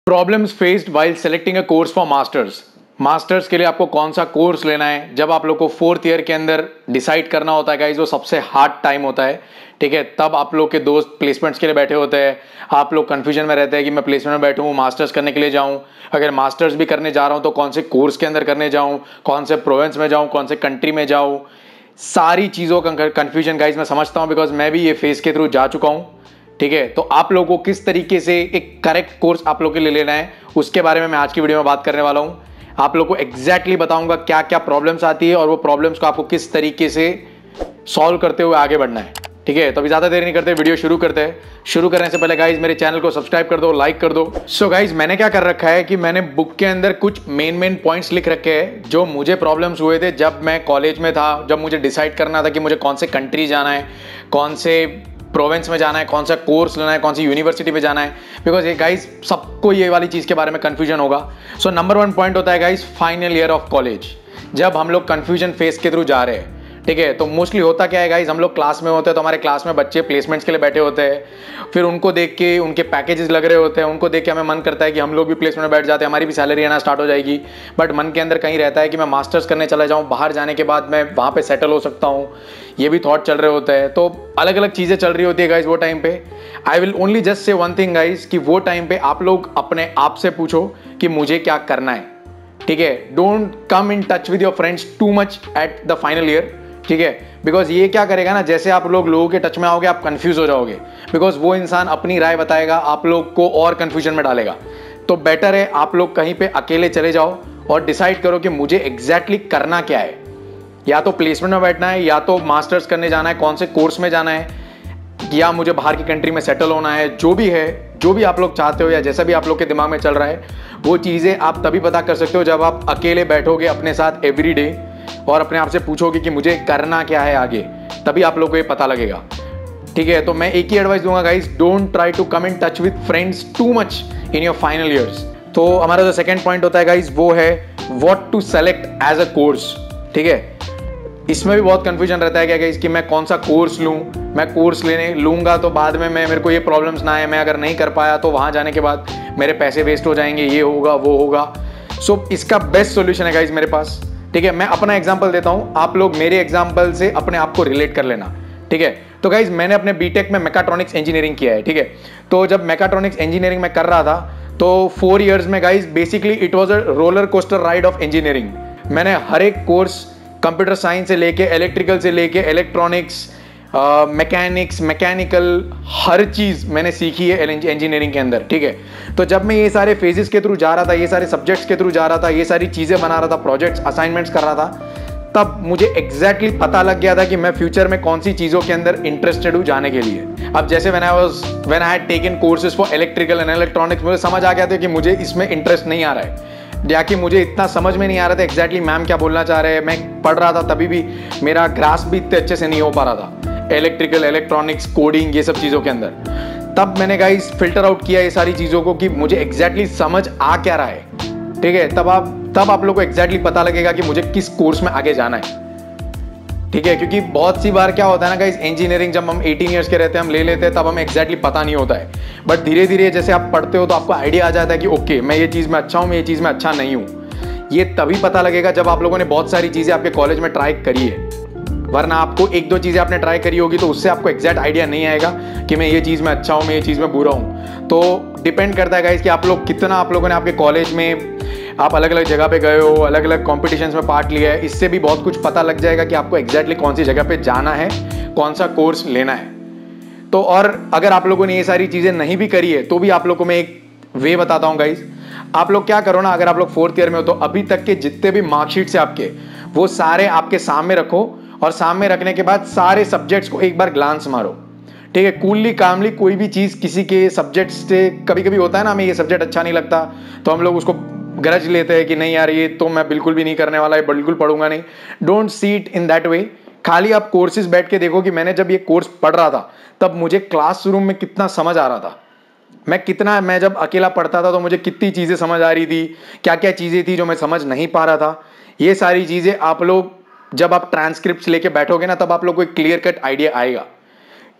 Problems faced while selecting a course for masters. Masters के लिए आपको कौन सा कोर्स लेना है, जब आप लोग को फोर्थ ईयर के अंदर डिसाइड करना होता है गाइज, वो सबसे हार्ड टाइम होता है। ठीक है, तब आप लोग के दोस्त प्लेसमेंट्स के लिए बैठे होते हैं, आप लोग कंफ्यूजन में रहते हैं कि मैं प्लेसमेंट में बैठूँ, मास्टर्स करने के लिए जाऊँ, अगर मास्टर्स भी करने जा रहा हूँ तो कौन से कोर्स के अंदर करने जाऊँ, कौन से प्रोविंस में जाऊँ, कौन से कंट्री में जाऊँ, सारी चीज़ों का कन्फ्यूजन गाइज मैं समझता हूँ, बिकॉज मैं भी ये फेज के थ्रू जा चुका हूँ। ठीक है, तो आप लोगों को किस तरीके से एक करेक्ट कोर्स आप लोग के लिए लेना है, उसके बारे में मैं आज की वीडियो में बात करने वाला हूं। आप लोग को एग्जैक्टली बताऊंगा क्या क्या प्रॉब्लम्स आती है और वो प्रॉब्लम्स को आपको किस तरीके से सॉल्व करते हुए आगे बढ़ना है। ठीक है, तो अभी ज्यादा देर नहीं करते, वीडियो शुरू करते हैं। शुरू करने से पहले गाइज मेरे चैनल को सब्सक्राइब कर दो, लाइक कर दो। सो गाइज मैंने क्या कर रखा है कि मैंने बुक के अंदर कुछ मेन पॉइंट्स लिख रखे हैं जो मुझे प्रॉब्लम्स हुए थे जब मैं कॉलेज में था, जब मुझे डिसाइड करना था कि मुझे कौन से कंट्री जाना है, कौन से प्रोविंस में जाना है, कौन सा कोर्स लेना है, कौन सी यूनिवर्सिटी में जाना है। बिकॉज ये गाइज सबको ये वाली चीज़ के बारे में कन्फ्यूजन होगा। सो नंबर 1 पॉइंट होता है guys final year of college, जब हम लोग कन्फ्यूजन फेस के थ्रू जा रहे हैं। ठीक है, तो मोस्टली होता क्या है गाइज, हम लोग क्लास में होते हैं तो हमारे क्लास में बच्चे प्लेसमेंट्स के लिए बैठे होते हैं, फिर उनको देख के उनके पैकेजेस लग रहे होते हैं, उनको देख के हमें मन करता है कि हम लोग भी प्लेसमेंट में बैठ जाते हैं, हमारी भी सैलरी आना स्टार्ट हो जाएगी। बट मन के अंदर कहीं रहता है कि मैं मास्टर्स करने चला जाऊँ, बाहर जाने के बाद मैं वहाँ पे सेटल हो सकता हूँ, ये भी थॉट चल रहे होते हैं। तो अलग अलग चीज़ें चल रही होती है गाइज वो टाइम पे। I will only just say one thing guys, कि वो टाइम पे आप लोग अपने आप से पूछो कि मुझे क्या करना है। ठीक है, don't come in touch with your friends too much at the final year. ठीक है, बिकॉज ये क्या करेगा ना, जैसे आप लोगों के टच में आओगे आप कंफ्यूज हो जाओगे, बिकॉज वो इंसान अपनी राय बताएगा, आप लोग को और कंफ्यूजन में डालेगा। तो बेटर है आप लोग कहीं पे अकेले चले जाओ और डिसाइड करो कि मुझे एग्जैक्टली करना क्या है। या तो प्लेसमेंट में बैठना है, या तो मास्टर्स करने जाना है, कौन से कोर्स में जाना है, या मुझे बाहर की कंट्री में सेटल होना है। जो भी है, जो भी आप लोग चाहते हो या जैसा भी आप लोग के दिमाग में चल रहा है, वो चीज़ें आप तभी पता कर सकते हो जब आप अकेले बैठोगे अपने साथ एवरी डे और अपने आप से पूछोगे कि मुझे करना क्या है आगे, तभी आप लोग को ये पता लगेगा। ठीक है, तो मैं एक ही एडवाइस दूंगा guys, don't try to come in touch with friends too much in your final years. तो हमारा जो सेकंड पॉइंट होता है गाइस, वो है what to select as a course. ठीक है, इसमें भी बहुत कंफ्यूजन रहता है क्या गाइस कि मैं कौन सा कोर्स लूँ, मैं कोर्स लेने लूँगा तो बाद में मेरे को ये प्रॉब्लम्स ना आए, मैं अगर नहीं कर पाया तो वहाँ जाने के बाद मेरे पैसे वेस्ट हो जाएंगे, ये होगा वो होगा। सो इसका बेस्ट सोल्यूशन है गाइस मेरे पास। ठीक है, मैं अपना एग्जांपल देता हूं, आप लोग मेरे एग्जांपल से अपने आप को रिलेट कर लेना। ठीक है, तो गाइज मैंने अपने बीटेक में मैकाट्रॉनिक्स इंजीनियरिंग किया है। ठीक है, तो जब मैकाट्रॉनिक्स इंजीनियरिंग में कर रहा था तो 4 इयर्स में guys basically it was a roller coaster ride of engineering. मैंने हर एक कोर्स, कंप्यूटर साइंस से लेके इलेक्ट्रिकल से लेके इलेक्ट्रॉनिक्स, मैकेनिक्स, मैकेनिकल, हर चीज़ मैंने सीखी है इंजीनियरिंग के अंदर। ठीक है, तो जब मैं ये सारे फेजेस के थ्रू जा रहा था, ये सारे सब्जेक्ट्स के थ्रू जा रहा था, ये सारी चीज़ें बना रहा था, प्रोजेक्ट्स असाइनमेंट्स कर रहा था, तब मुझे एग्जैक्टली पता लग गया था कि मैं फ्यूचर में कौन सी चीज़ों के अंदर इंटरेस्टेड हूँ जाने के लिए। अब जैसे when I had taken courses for electrical and electronics, मुझे समझ आ गया था कि मुझे इसमें इंटरेस्ट नहीं आ रहा है, या कि मुझे इतना समझ में नहीं आ रहा था एग्जैक्टली मैम क्या बोलना चाह रहे हैं। मैं पढ़ रहा था तभी भी मेरा ग्रास्प भी इतने अच्छे से नहीं हो पा रहा था, इलेक्ट्रिकल, इलेक्ट्रॉनिक्स, कोडिंग, ये सब चीज़ों के अंदर। तब मैंने गाइस फिल्टर आउट किया ये सारी चीज़ों को कि मुझे एग्जैक्टली समझ आ क्या रहा है। ठीक है, तब आप लोग को एग्जैक्टली पता लगेगा कि मुझे किस कोर्स में आगे जाना है। ठीक है, क्योंकि बहुत सी बार क्या होता है ना गाइस, इंजीनियरिंग जब हम 18 ईयर्स के रहते हैं, हम ले लेते हैं, तब हमें एग्जैक्टली पता नहीं होता है। बट धीरे धीरे जैसे आप पढ़ते हो तो आपको आइडिया आ जाता है कि ओके मैं ये चीज़ में अच्छा हूँ, मैं ये चीज़ में अच्छा नहीं हूँ। ये तभी पता लगेगा जब आप लोगों ने बहुत सारी चीज़ें आपके कॉलेज में ट्राई करी है, वरना आपको 1-2 चीज़ें आपने ट्राई करी होगी तो उससे आपको एग्जैक्ट आइडिया नहीं आएगा कि मैं ये चीज़ में अच्छा हूँ, मैं ये चीज़ में बुरा हूँ। तो डिपेंड करता है गाइस कि आप लोग कितना, आप लोगों ने आपके कॉलेज में आप अलग अलग जगह पे गए हो, अलग अलग कॉम्पिटिशन्स में पार्ट लिया है, इससे भी बहुत कुछ पता लग जाएगा कि आपको एग्जैक्टली कौन सी जगह पे जाना है, कौन सा कोर्स लेना है। तो और अगर आप लोगों ने ये सारी चीज़ें नहीं भी करी है तो भी आप लोगों को मैं एक वे बताता हूँ गाइस। आप लोग क्या करो ना, अगर आप लोग 4th ईयर में हो तो अभी तक के जितने भी मार्कशीट से आपके, वो सारे आपके सामने रखो, और सामने रखने के बाद सारे सब्जेक्ट्स को एक बार ग्लांस मारो। ठीक है, कूलली कामली कोई भी चीज़ किसी के सब्जेक्ट से, कभी कभी होता है ना हमें ये सब्जेक्ट अच्छा नहीं लगता तो हम लोग उसको गरज लेते हैं कि नहीं यार ये तो मैं बिल्कुल भी नहीं करने वाला, ये बिल्कुल पढ़ूंगा नहीं। Don't see it in that way. खाली आप कोर्सेज बैठ के देखो कि मैंने जब ये कोर्स पढ़ रहा था तब मुझे क्लासरूम में कितना समझ आ रहा था, मैं जब अकेला पढ़ता था तो मुझे कितनी चीज़ें समझ आ रही थी, क्या क्या चीज़ें थी जो मैं समझ नहीं पा रहा था। ये सारी चीज़ें आप लोग जब आप ट्रांसक्रिप्ट लेके बैठोगे ना, तब आप लोग को एक क्लियर कट आइडिया आएगा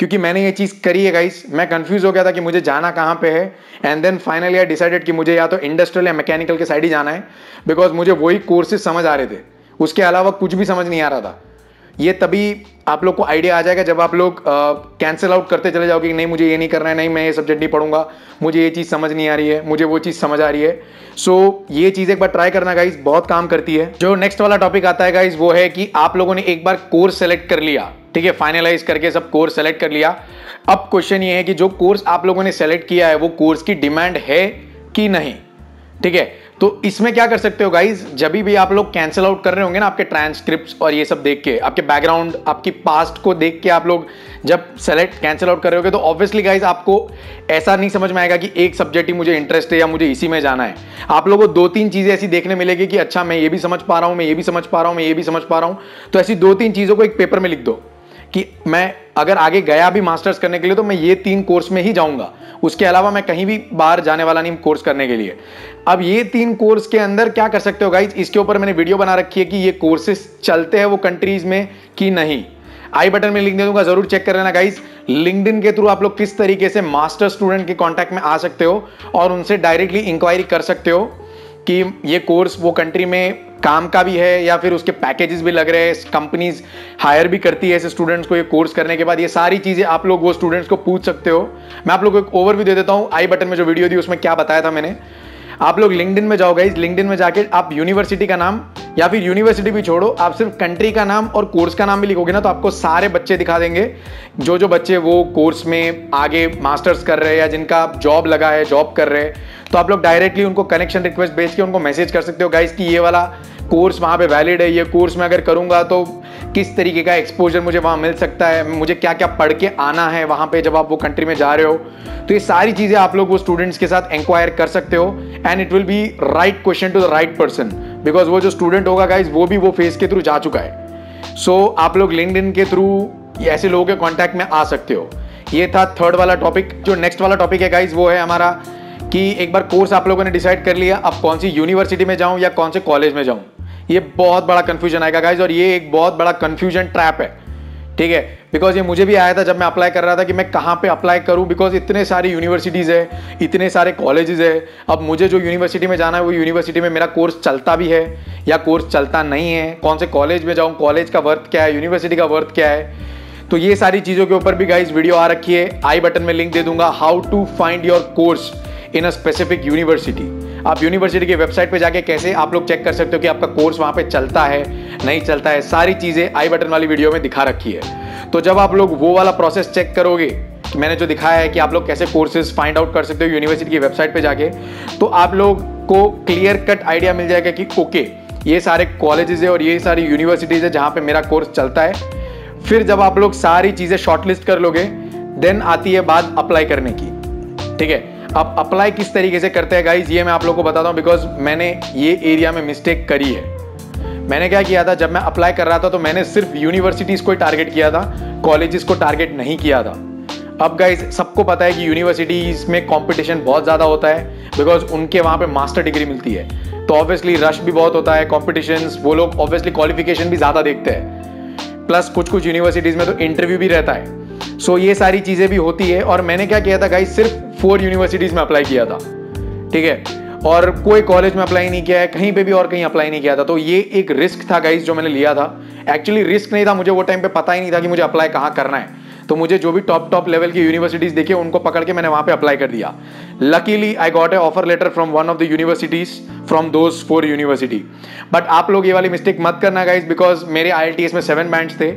क्योंकि मैंने ये चीज़ करी है गाइस। मैं कंफ्यूज हो गया था कि मुझे जाना कहाँ पे है, and then finally I decided कि मुझे या तो इंडस्ट्रियल या मैकेनिकल के साइड ही जाना है, बिकॉज मुझे वही कोर्सेज समझ आ रहे थे, उसके अलावा कुछ भी समझ नहीं आ रहा था। ये तभी आप लोग को आइडिया आ जाएगा जब आप लोग कैंसिल आउट करते चले जाओगे कि नहीं मुझे ये नहीं करना है, नहीं मैं ये सब्जेक्ट नहीं पढ़ूंगा, मुझे ये चीज़ समझ नहीं आ रही है, मुझे वो चीज़ समझ आ रही है। सो ये चीज़ एक बार ट्राई करना गाइज, बहुत काम करती है। जो नेक्स्ट वाला टॉपिक आता है गाइज वो है कि आप लोगों ने एक बार कोर्स सेलेक्ट कर लिया, ठीक है, फाइनलाइज करके सब कोर्स सेलेक्ट कर लिया। अब क्वेश्चन ये है कि जो कोर्स आप लोगों ने सेलेक्ट किया है वो कोर्स की डिमांड है कि नहीं, ठीक है। तो इसमें क्या कर सकते हो गाइज, जब भी आप लोग कैंसिल आउट कर रहे होंगे ना आपके ट्रांसक्रिप्ट्स और ये सब देख के, आपके बैकग्राउंड, आपकी पास्ट को देख के आप लोग जब सेलेक्ट कैंसिल आउट कर रहे होगे, तो ऑब्वियसली गाइज आपको ऐसा नहीं समझ में आएगा कि एक सब्जेक्ट ही मुझे इंटरेस्ट है या मुझे इसी में जाना है। आप लोगों को 2-3 चीजें ऐसी देखने मिलेगी कि अच्छा मैं ये भी समझ पा रहा हूं, मैं ये भी समझ पा रहा हूं, मैं ये भी समझ पा रहा हूं। तो ऐसी 2-3 चीजों को एक पेपर में लिख दो कि मैं अगर आगे गया भी मास्टर्स करने के लिए तो मैं ये 3 कोर्स में ही जाऊंगा, उसके अलावा मैं कहीं भी बाहर जाने वाला नहीं कोर्स करने के लिए। अब ये 3 कोर्स के अंदर क्या कर सकते हो गाइज, इसके ऊपर मैंने वीडियो बना रखी है कि ये कोर्सेस चलते हैं वो कंट्रीज में कि नहीं। आई बटन में लिंक दे दूंगा, जरूर चेक कर लेना गाइज। लिंक्डइन के थ्रू आप लोग किस तरीके से मास्टर स्टूडेंट के कांटेक्ट में आ सकते हो और उनसे डायरेक्टली इंक्वायरी कर सकते हो कि ये कोर्स वो कंट्री में काम का भी है या फिर उसके पैकेजेस भी लग रहे हैं, कंपनीज हायर भी करती है ऐसे स्टूडेंट्स को ये कोर्स करने के बाद। ये सारी चीजें आप लोग वो स्टूडेंट्स को पूछ सकते हो। मैं आप लोग को एक ओवरव्यू दे देता हूं, आई बटन में जो वीडियो दी उसमें क्या बताया था मैंने। आप लोग लिंक्डइन में जाओ गाइस, लिंक्डइन में जाके आप यूनिवर्सिटी का नाम या फिर यूनिवर्सिटी भी छोड़ो, आप सिर्फ कंट्री का नाम और कोर्स का नाम भी लिखोगे ना तो आपको सारे बच्चे दिखा देंगे, जो बच्चे वो कोर्स में आगे मास्टर्स कर रहे हैं या जिनका जॉब लगा है, जॉब कर रहे हैं। तो आप लोग डायरेक्टली उनको कनेक्शन रिक्वेस्ट भेज के उनको मैसेज कर सकते हो गाइस कि ये वाला कोर्स वहाँ पे वैलिड है, ये कोर्स मैं अगर करूँगा तो किस तरीके का एक्सपोजर मुझे वहाँ मिल सकता है, मुझे क्या क्या पढ़ के आना है वहाँ पे जब आप वो कंट्री में जा रहे हो। तो ये सारी चीज़ें आप लोग वो स्टूडेंट्स के साथ इंक्वायर कर सकते हो, and it will be right question to the right person, because वो जो स्टूडेंट होगा गाइज वो भी वो फेज के थ्रू जा चुका है। सो आप लोग लिंक्डइन के थ्रू ऐसे लोगों के कॉन्टैक्ट में आ सकते हो। ये था थर्ड वाला टॉपिक। जो नेक्स्ट वाला टॉपिक है गाइज वो है हमारा कि एक बार कोर्स आप लोगों ने डिसाइड कर लिया, अब कौन सी यूनिवर्सिटी में जाऊँ या कौन से कॉलेज में जाऊँ। ये बहुत बड़ा कंफ्यूजन आएगा गाइज, और ये एक बहुत बड़ा कंफ्यूजन ट्रैप है, ठीक है। बिकॉज ये मुझे भी आया था जब मैं अप्लाई कर रहा था कि मैं कहाँ पे अप्लाई करूँ, बिकॉज इतने सारी यूनिवर्सिटीज़ है, इतने सारे कॉलेजेस है। अब मुझे जो यूनिवर्सिटी में जाना है वो यूनिवर्सिटी में मेरा कोर्स चलता भी है या कोर्स चलता नहीं है, कौन से कॉलेज में जाऊँ, कॉलेज का वर्थ क्या है, यूनिवर्सिटी का वर्थ क्या है। तो ये सारी चीज़ों के ऊपर भी गाइज वीडियो आ रखी है, आई बटन में लिंक दे दूंगा, how to find your course in a specific university. आप यूनिवर्सिटी की वेबसाइट पे जाके कैसे आप लोग चेक कर सकते हो कि आपका कोर्स वहाँ पे चलता है नहीं चलता है, सारी चीज़ें आई बटन वाली वीडियो में दिखा रखी है। तो जब आप लोग वो वाला प्रोसेस चेक करोगे कि मैंने जो दिखाया है कि आप लोग कैसे कोर्सेज फाइंड आउट कर सकते हो यूनिवर्सिटी की वेबसाइट पे जाके, तो आप लोग को क्लियर कट आइडिया मिल जाएगा कि ओके ये सारे कॉलेजेस है और ये सारी यूनिवर्सिटीज़ है जहाँ पे मेरा कोर्स चलता है। फिर जब आप लोग सारी चीज़ें शॉर्टलिस्ट कर लोगे, देन आती है बात अप्लाई करने की, ठीक है। अब अप्लाई किस तरीके से करते हैं गाइज ये मैं आप लोगों को बताता हूँ, बिकॉज मैंने ये एरिया में मिस्टेक करी है। मैंने क्या किया था, जब मैं अप्लाई कर रहा था तो मैंने सिर्फ यूनिवर्सिटीज़ को ही टारगेट किया था, कॉलेजेस को टारगेट नहीं किया था। अब गाइज सबको पता है कि यूनिवर्सिटीज़ में कंपटीशन बहुत ज़्यादा होता है, बिकॉज उनके वहाँ पे मास्टर डिग्री मिलती है, तो ऑब्वियसली रश भी बहुत होता है, कॉम्पिटिशन्स, वो लोग ऑब्वियसली क्वालिफिकेशन भी ज़्यादा देखते हैं, प्लस कुछ यूनिवर्सिटीज़ में तो इंटरव्यू भी रहता है। सो ये सारी चीज़ें भी होती है। और मैंने क्या किया था गाइज, सिर्फ 4 यूनिवर्सिटीज़ में अप्लाई किया था, ठीक है, और कोई कॉलेज में अप्लाई नहीं किया है, कहीं पे भी और कहीं अप्लाई नहीं किया था। तो ये एक रिस्क था गाइज जो मैंने लिया था। एक्चुअली रिस्क नहीं था, मुझे वो टाइम पे पता ही नहीं था कि मुझे अप्लाई कहाँ करना है। तो मुझे जो भी टॉप लेवल की यूनिवर्सिटीज़ देखे उनको पकड़ के मैंने वहाँ पे अप्लाई कर दिया। Luckily I got a offer letter from one of the universities from those 4 university. But आप लोग ये वाली मिस्टेक मत करना गाइज, बिकॉज मेरे IELTS में 7 बैंड्स थे,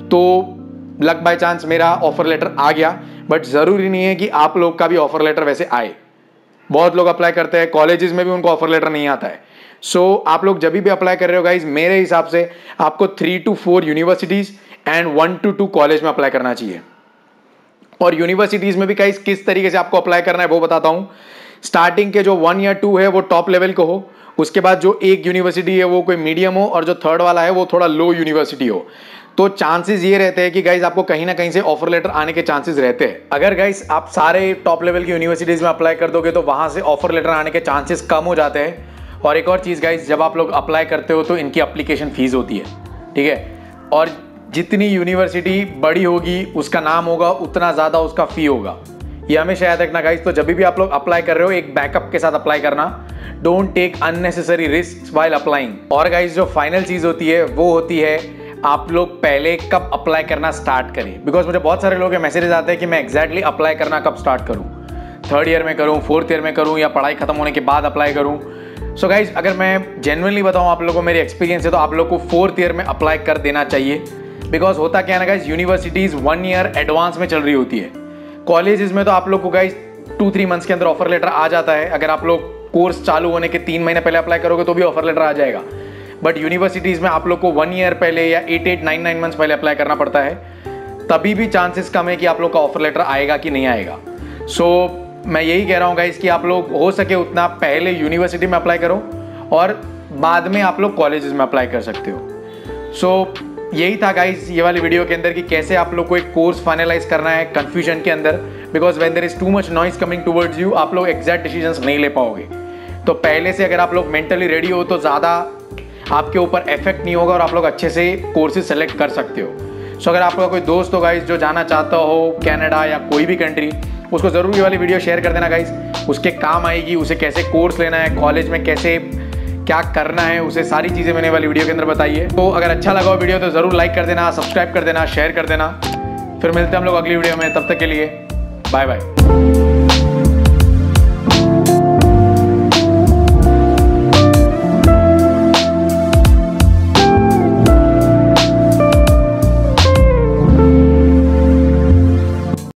तो लक बाय चांस मेरा ऑफर लेटर आ गया। बट ज़रूरी नहीं है कि आप लोग का भी ऑफर लेटर वैसे आए। बहुत लोग अप्लाई करते हैं, कॉलेजेस में भी उनको ऑफर लेटर नहीं आता है। सो आप लोग जब भी अप्लाई कर रहे हो गाइज, मेरे हिसाब से आपको 3 to 4 universities and 1 to 2 college में अप्लाई करना चाहिए। और यूनिवर्सिटीज़ में भी गाइज किस तरीके से आपको अप्लाई करना है वो बताता हूँ। स्टार्टिंग के जो 1 या 2 है वो टॉप लेवल को हो, उसके बाद जो एक यूनिवर्सिटी है वो कोई मीडियम हो, और जो थर्ड वाला है वो थोड़ा लो यूनिवर्सिटी हो। तो चांसेस ये रहते हैं कि गाइज आपको कहीं ना कहीं से ऑफर लेटर आने के चांसेस रहते हैं। अगर गाइज आप सारे टॉप लेवल की यूनिवर्सिटीज़ में अप्लाई कर दोगे तो वहाँ से ऑफर लेटर आने के चांसेस कम हो जाते हैं। और एक और चीज़ गाइज, जब आप लोग अप्लाई करते हो तो इनकी अप्लीकेशन फ़ीस होती है, ठीक है। और जितनी यूनिवर्सिटी बड़ी होगी उसका नाम होगा उतना ज़्यादा उसका फ़ी होगा, ये हमेशा याद रखना गाइस। तो जब भी आप लोग अप्लाई कर रहे हो एक बैकअप के साथ अप्लाई करना, don't take unnecessary risk while applying. और गाइस जो फाइनल चीज़ होती है वो होती है आप लोग पहले कब अप्लाई करना स्टार्ट करें, बिकॉज मुझे बहुत सारे लोगों के मैसेजेस आते हैं कि मैं एग्जैक्टली अप्लाई करना कब स्टार्ट करूँ, 3rd ईयर में करूँ, 4th ईयर में करूँ, या पढ़ाई खत्म होने के बाद अप्लाई करूँ। सो गाइज अगर मैं जेन्युइनली बताऊँ आप लोगों को मेरी एक्सपीरियंस है तो आप लोग को 4th ईयर में अप्लाई कर देना चाहिए। बिकॉज होता क्या है ना गाइज, यूनिवर्सिटीज़ 1 ईयर एडवांस में चल रही होती है। कॉलेजेस में तो आप लोग को गाइज 2-3 मंथ्स के अंदर ऑफर लेटर आ जाता है। अगर आप लोग कोर्स चालू होने के 3 महीने पहले अप्लाई करोगे तो भी ऑफर लेटर आ जाएगा। बट यूनिवर्सिटीज़ में आप लोग को 1 ईयर पहले या 8-9 मंथ्स पहले अप्लाई करना पड़ता है, तभी भी चांसेस कम है कि आप लोग का ऑफर लेटर आएगा कि नहीं आएगा। सो मैं यही कह रहा हूँ गाइस कि आप लोग हो सके उतना पहले यूनिवर्सिटी में अप्लाई करो और बाद में आप लोग कॉलेजेस में अप्लाई कर सकते हो। सो यही था गाइस ये वाली वीडियो के अंदर कि कैसे आप लोग को एक कोर्स फाइनलाइज करना है कन्फ्यूजन के अंदर। Because when there is too much noise coming towards you, आप लोग एग्जैक्ट डिसीजंस नहीं ले पाओगे। तो पहले से अगर आप लोग मेंटली रेडी हो तो ज़्यादा आपके ऊपर इफेक्ट नहीं होगा और आप लोग अच्छे से कोर्सेज सेलेक्ट कर सकते हो। सो अगर आपका कोई दोस्त हो गाइस जो जाना चाहता हो कनाडा या कोई भी कंट्री, उसको ज़रूर ये वाली वीडियो शेयर कर देना गाइस, उसके काम आएगी। उसे कैसे कोर्स लेना है, कॉलेज में कैसे क्या करना है, उसे सारी चीज़ें मैंने वाली वीडियो के अंदर बताई है। तो अगर अच्छा लगा हो वीडियो तो ज़रूर लाइक कर देना, सब्सक्राइब कर देना, शेयर कर देना। फिर मिलते हैं हम लोग अगली वीडियो में, तब तक के लिए बाय बाय।